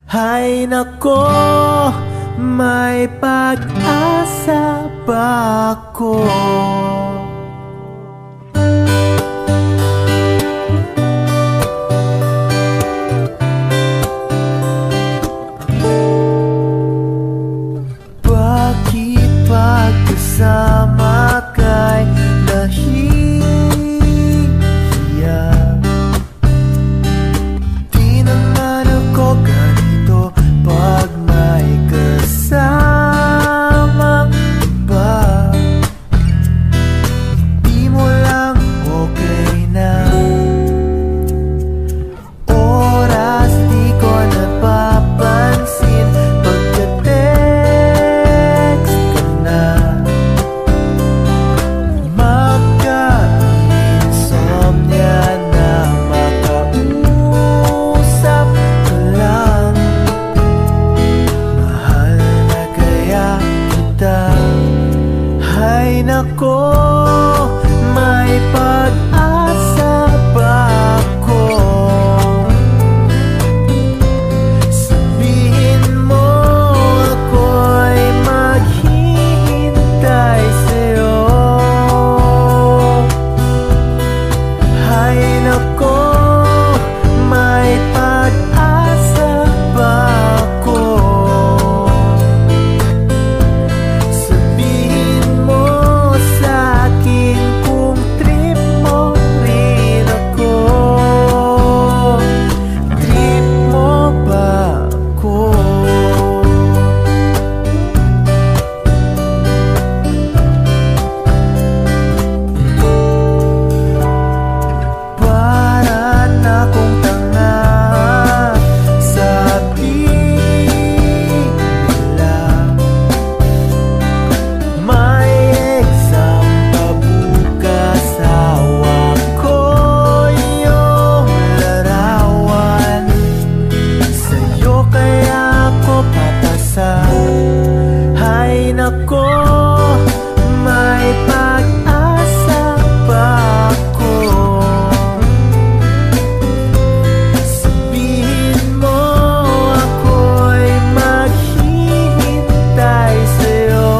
Hay nako, may pag-asa ba ako? Bakit pagkasama kay nahihiya? Di naman ako ganito pag may kasama ba? Di mo lang okay na. Oras di ko napapansin pagka-text ka na. Magka-insomnia na makausap ka lang. Mahal na kaya kita. Hay nako, may pag-asa ba ako? Sabihin mo ako'y maghihintay sa'yo. Hay nako, may pag-asa ba ako? Sabihin mo sa'kin kung trip mo rin ako. Trip mo ba ako? Para na akong tanga, sabi nila. May exam pa bukas, hawak ko yung larawan. Sa'yo kaya ako papasa. Hay nako, may pag-asa ba ako? Sabihin mo ako'y maghihintay sa'yo.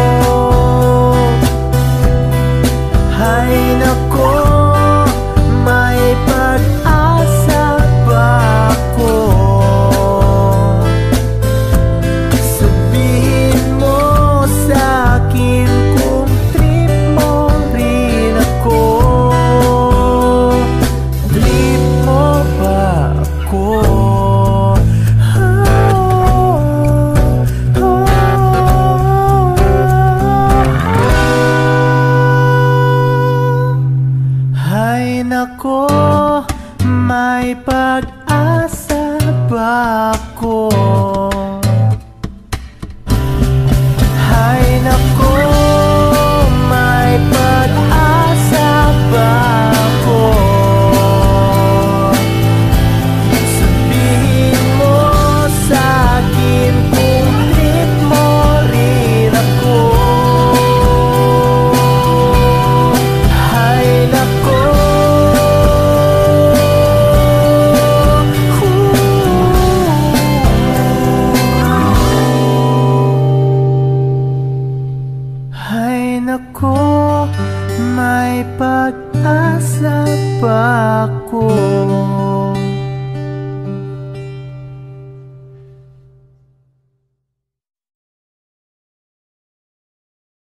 Hay nako, may pag-asa ba ako? Sabihin mo sa'kin kung trip mo rin ako. Trip mo ba ako? Hay nako, may pag-asa ba ako?